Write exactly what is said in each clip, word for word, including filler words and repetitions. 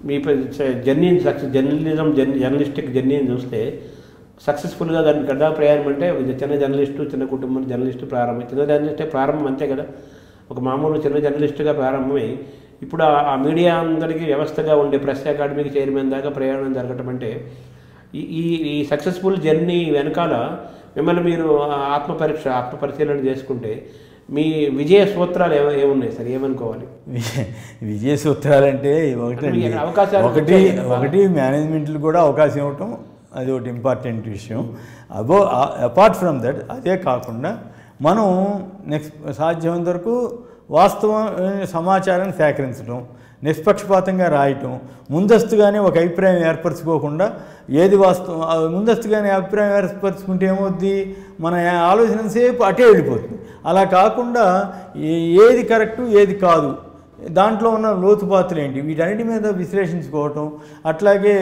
మీ జర్నీని success journalism journey journalistic జర్నీని చూస్తే సక్సెస్ఫుల్గా దాన్ని గడ్డా ప్రయాణం అంటే చిన్న జర్నలిస్టు చిన్న కుటుంబం జర్నలిస్టు ప్రారంభం చిన్న జర్నలిస్టే ప్రారంభం అంతే కదా. ఒక మామూలు చిన్న జర్నలిస్టుగా ప్రారంభమై ఇప్పుడు ఆ మీడియా అందరికీ వ్యవస్థగా ఉండే ప్రెస్ అకాడమీకి చైర్మన్ దాకా ప్రయాణం జరగటం అంటే ఈ ఈ సక్సెస్ఫుల్ జర్నీ వెనకాల మిమ్మల్ని మీరు ఆత్మపరీక్ష ఆత్మపరిశీలన చేసుకుంటే మీ విజయ సూత్రాలు ఏమ ఏమున్నాయి సార్, ఏమనుకోవాలి? విజయ సూత్రాలు అంటే ఒకటి అవకాశాలు ఒకటి ఒకటి మేనేజ్మెంట్లు కూడా అవకాశం ఇవ్వటం అది ఒకటి ఇంపార్టెంట్ విషయం. అబో అపార్ట్ ఫ్రమ్ దట్ అదే కాకుండా మనం నెక్స్ట్ సాధ్యమైనంత వరకు వాస్తవ సమాచారాన్ని సేకరించడం, నిష్పక్షపాతంగా రాయటం, ముందస్తుగానే ఒక అభిప్రాయం ఏర్పరచుకోకుండా ఏది వాస్తవం ముందస్తుగానే అభిప్రాయం ఏర్పరచుకుంటే ఏమవుద్ది, మన ఆలోచన సేపు అటే వెళ్ళిపోతుంది. అలా కాకుండా ఏది కరెక్టు ఏది కాదు, దాంట్లో ఉన్న లోతుపాతులు ఏంటి, వీటన్నిటి మీద విశ్లేషించుకోవటం, అట్లాగే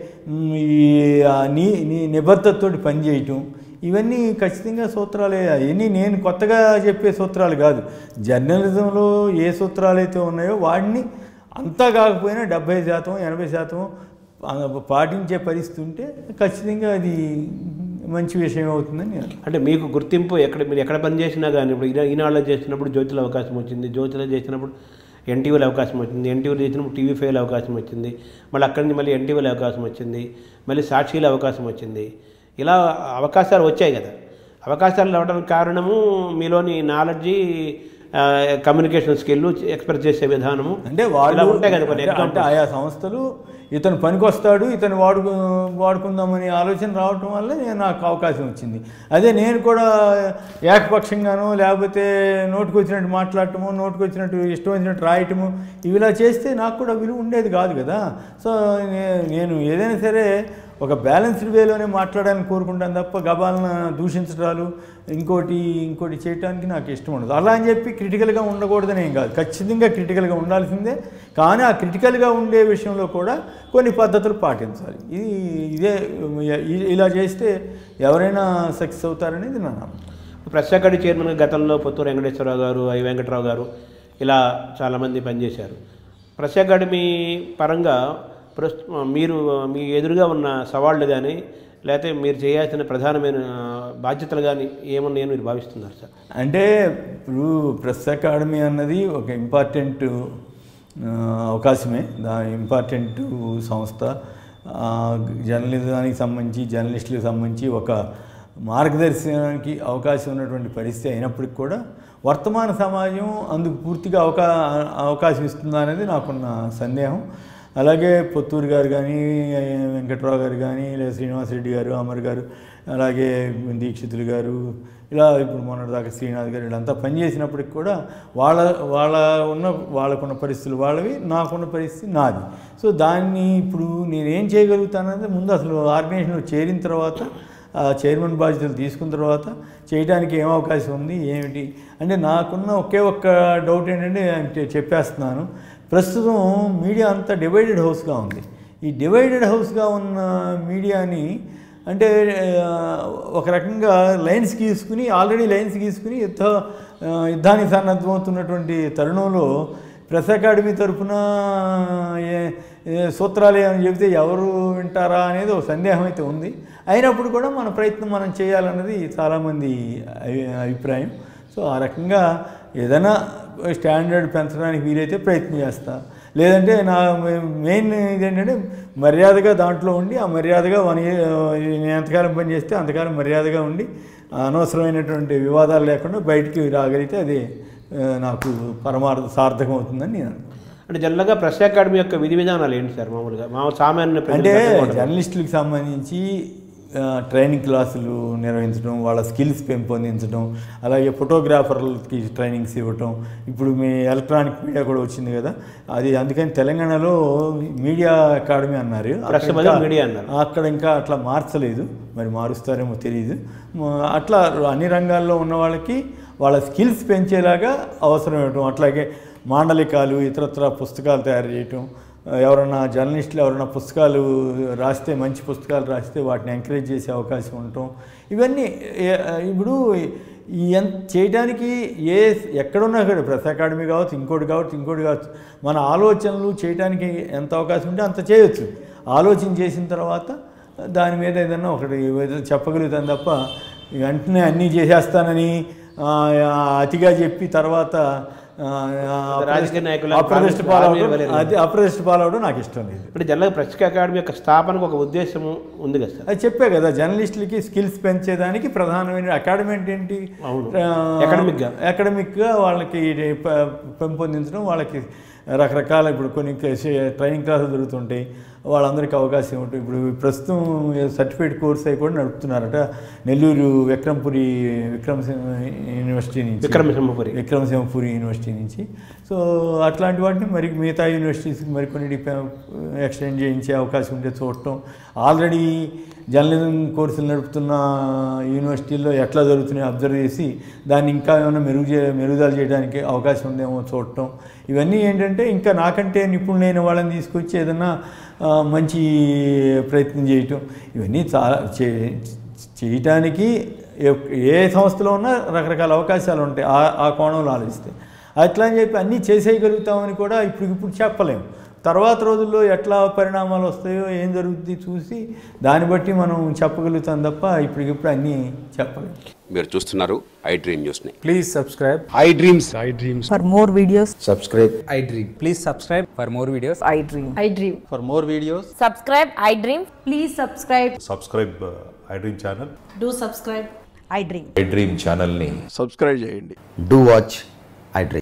ఈ నీ నిబద్ధతతో పనిచేయటం, ఇవన్నీ ఖచ్చితంగా సూత్రాలే. అవన్నీ నేను కొత్తగా చెప్పే సూత్రాలు కాదు. జర్నలిజంలో ఏ సూత్రాలు అయితే ఉన్నాయో వాటిని అంతా కాకపోయినా డెబ్బై శాతం ఎనభై శాతం పాటించే పరిస్థితి ఉంటే ఖచ్చితంగా అది మంచి విషయం అవుతుందని. అంటే మీకు గుర్తింపు ఎక్కడ మీరు ఎక్కడ పనిచేసినా కానీ ఇప్పుడు ఈనాడులో చేసినప్పుడు జ్యోతిలో అవకాశం వచ్చింది, జ్యోతిలో చేసినప్పుడు ఎన్టీవీలో అవకాశం వచ్చింది, ఎన్టీవీలో చేసినప్పుడు టీవీ ఫైవ్లో అవకాశం వచ్చింది, మళ్ళీ అక్కడి నుంచి మళ్ళీ ఎన్టీవీలో అవకాశం వచ్చింది, మళ్ళీ సాక్షిలో అవకాశం వచ్చింది. ఇలా అవకాశాలు వచ్చాయి కదా. అవకాశాలు రావడానికి కారణము మీలోని నాలెడ్జి, కమ్యూనికేషన్ స్కిల్, ఎక్స్ప్రెస్ చేసే విధానము అంటే వాళ్ళు ఉంటాయి కదా. అంటే ఆయా సంస్థలు ఇతను పనికొస్తాడు, ఇతను వాడు వాడుకుందామని ఆలోచన రావటం వల్ల నేను నాకు అవకాశం వచ్చింది. అదే నేను కూడా ఏకపక్షంగానో లేకపోతే నోటుకు వచ్చినట్టు మాట్లాడటము, నోటుకు వచ్చినట్టు ఇష్టం వచ్చినట్టు రాయటము ఇవిలా చేస్తే నాకు కూడా విలువ ఉండేది కాదు కదా. సో నేను ఏదైనా సరే ఒక బ్యాలెన్స్డ్ వేలోనే మాట్లాడాలని కోరుకుంటాను తప్ప గబాలన దూషించడాలు ఇంకోటి ఇంకోటి చేయడానికి నాకు ఇష్టం ఉండదు. అలా అని చెప్పి క్రిటికల్గా ఉండకూడదని ఏం కాదు, ఖచ్చితంగా క్రిటికల్గా ఉండాల్సిందే. కానీ ఆ క్రిటికల్గా ఉండే విషయంలో కూడా కొన్ని పద్ధతులు పాటించాలి. ఇది ఇదే ఇలా చేస్తే ఎవరైనా సక్సెస్ అవుతారనేది నా నమ్మకం. ప్రెస్ అకాడమీ చైర్మన్ గతంలో పొత్తూరు వెంకటేశ్వరరావు గారు, ఐ వెంకటరావు గారు ఇలా చాలామంది పనిచేశారు. ప్రెస్ అకాడమీ పరంగా ప్రస్తుతం మీరు మీ ఎదురుగా ఉన్న సవాళ్ళు కానీ లేకపోతే మీరు చేయాల్సిన ప్రధానమైన బాధ్యతలు కానీ ఏమన్నాయని మీరు భావిస్తున్నారు సార్? అంటే ఇప్పుడు ప్రెస్ అకాడమీ అన్నది ఒక ఇంపార్టెంట్ అవకాశమే, దా ఇంపార్టెంట్ సంస్థ. జర్నలిజానికి సంబంధించి జర్నలిస్టులకు సంబంధించి ఒక మార్గదర్శనానికి అవకాశం ఉన్నటువంటి పరిస్థితి అయినప్పటికి కూడా వర్తమాన సమాజం అందుకు పూర్తిగా అవకా అవకాశం ఇస్తుందా అనేది నాకున్న సందేహం. అలాగే పొత్తూరు గారు కానీ, వెంకటరావు గారు కానీ, లేదా శ్రీనివాసరెడ్డి గారు, అమర్ గారు, అలాగే దీక్షితులు గారు, ఇలా ఇప్పుడు మొన్నటిదాకా శ్రీనాథ్ గారు వీళ్ళంతా పనిచేసినప్పటికి కూడా వాళ్ళ వాళ్ళ ఉన్న వాళ్ళకున్న పరిస్థితులు వాళ్ళవి, నాకున్న పరిస్థితి నాది. సో దాన్ని ఇప్పుడు నేనేం చేయగలుగుతానంటే ముందు అసలు ఆర్గనైజేషన్లో చేరిన తర్వాత చైర్మన్ బాధ్యతలు తీసుకున్న తర్వాత చేయడానికి ఏం అవకాశం ఉంది ఏమిటి అంటే నాకున్న ఒకే ఒక్క డౌట్ ఏంటంటే చెప్పేస్తున్నాను. ప్రస్తుతం మీడియా అంతా డివైడెడ్ హౌస్గా ఉంది. ఈ డివైడెడ్ హౌస్గా ఉన్న మీడియాని అంటే ఒక రకంగా లైన్స్ గీసుకుని ఆల్రెడీ లైన్స్ గీసుకుని యుద్ధ యుద్ధానికి సన్నద్ధమవుతున్నటువంటి తరుణంలో ప్రెస్ అకాడమీ తరఫున సూత్రాలు ఏమని చెబితే ఎవరు వింటారా అనేది ఒక సందేహం అయితే ఉంది. అయినప్పుడు కూడా మన ప్రయత్నం మనం చేయాలన్నది చాలామంది అభిప్రాయం. సో ఆ రకంగా ఏదైనా స్టాండర్డ్ పెంచడానికి వీలైతే ప్రయత్నం చేస్తా, లేదంటే నా మెయిన్ ఇదేంటంటే మర్యాదగా దాంట్లో ఉండి ఆ మర్యాదగా వన్ నేను ఎంతకాలం పని చేస్తే అంతకాలం మర్యాదగా ఉండి అనవసరమైనటువంటి వివాదాలు లేకుండా బయటికి రాగలిగితే అది నాకు పరమార్థ సార్థకం అవుతుందని నేను అనుకుంటున్నాను. అంటే జనరల్గా ప్రెస్ అకాడమీ యొక్క విధి విధానాలు ఏంటి సార్? మామూలుగా మా సామాన్య అంటే జర్నలిస్టులకు సంబంధించి ట్రైనింగ్ క్లాసులు నిర్వహించడం, వాళ్ళ స్కిల్స్ పెంపొందించడం, అలాగే ఫోటోగ్రాఫర్లకి ట్రైనింగ్స్ ఇవ్వటం. ఇప్పుడు మీ ఎలక్ట్రానిక్ మీడియా కూడా వచ్చింది కదా, అది అందుకని తెలంగాణలో మీడియా అకాడమీ అన్నారు, మీడియా అన్నారు. అక్కడ ఇంకా అట్లా మార్చలేదు, మరి మారుస్తారేమో తెలియదు. అట్లా అన్ని రంగాల్లో ఉన్న వాళ్ళకి వాళ్ళ స్కిల్స్ పెంచేలాగా అవసరం ఇవ్వటం, అట్లాగే మాండలికాలు ఇతరత్ర పుస్తకాలు తయారు చేయటం, ఎవరన్నా జర్నలిస్టులు ఎవరైనా పుస్తకాలు రాస్తే మంచి పుస్తకాలు రాస్తే వాటిని ఎంకరేజ్ చేసే అవకాశం ఉండటం, ఇవన్నీ ఇప్పుడు ఈ ఎంత చేయడానికి ఏ ఎక్కడున్నా కూడా ప్రెస్ అకాడమీ కావచ్చు, ఇంకోటి కావచ్చు, ఇంకోటి కావచ్చు, మన ఆలోచనలు చేయడానికి ఎంత అవకాశం ఉంటే అంత చేయొచ్చు. ఆలోచన చేసిన తర్వాత దాని మీద ఏదన్నా ఒకటి చెప్పగలుగుతాను తప్ప వెంటనే అన్నీ చేసేస్తానని అతిగా చెప్పి తర్వాత రాజకీయ నాయకులు అప్రదిష్ట పాలవడం అది అప్రదిష్ట పాలవడం నాకు ఇష్టం లేదు. ఇప్పుడు జనరల్గా ప్రెస్ అకాడమీ యొక్క స్థాపనకు ఒక ఉద్దేశం ఉంది కదా సార్? అది చెప్పే కదా, జర్నలిస్టులకి స్కిల్స్ పెంచేదానికి ప్రధానమైన అకాడమీ అంటే ఏంటి, అకాడమిక్గా అకాడమిక్గా వాళ్ళకి పెంపొందించడం, వాళ్ళకి రకరకాల ఇప్పుడు కొన్ని ట్రైనింగ్ క్లాసులు జరుగుతుంటాయి, వాళ్ళందరికీ అవకాశం ఉంటుంది. ఇప్పుడు ప్రస్తుతం సర్టిఫికేట్ కోర్స్ అవి కూడా నడుపుతున్నారట నెల్లూరు విక్రమపురి విక్రమసింహ యూనివర్సిటీ నుంచి విక్రమసింహపురి విక్రమసింహపురి యూనివర్సిటీ నుంచి. సో అట్లాంటి వాటిని మరి మిగతా యూనివర్సిటీస్కి మరికొన్ని ఎక్స్టెండ్ చేయించే అవకాశం ఉంటే చూడటం, ఆల్రెడీ జర్నలిజం కోర్సులు నడుపుతున్న యూనివర్సిటీల్లో ఎట్లా జరుగుతున్నాయో అబ్జర్వ్ చేసి దాన్ని ఇంకా ఏమైనా మెరుగు చే మెరుగుదల చేయడానికి అవకాశం ఉందేమో చూడటం, ఇవన్నీ ఏంటంటే ఇంకా నాకంటే నిపుణులైన వాళ్ళని తీసుకొచ్చి ఏదన్నా మంచి ప్రయత్నం చేయటం, ఇవన్నీ చాలా చే చేయటానికి ఏ సంస్థలో ఉన్నా రకరకాల అవకాశాలు ఉంటాయి ఆ కోణంలో ఆలోచిస్తే. అట్లా అని చెప్పి అన్నీ చేసేయగలుగుతామని కూడా ఇప్పటికిప్పుడు చెప్పలేము. తర్వాత రోజుల్లో ఎట్లా పరిణామాలు వస్తాయో ఏం జరుగుతుంది చూసి దాన్ని బట్టి మనం చెప్పగలుగుతాం తప్ప ఇప్పటికిప్పుడు అన్నీ చెప్పలేము. మీరు చూస్తున్నారు iDream న్యూస్ ని. Please subscribe iDreams. iDreams. For more videos, Subscribe iDream. Please subscribe for more videos. iDream. iDream. For more videos, Subscribe iDream. Please subscribe. Subscribe iDream channel. Do subscribe iDream. iDream ఛానల్ని subscribe చేయండి. Do watch iDream.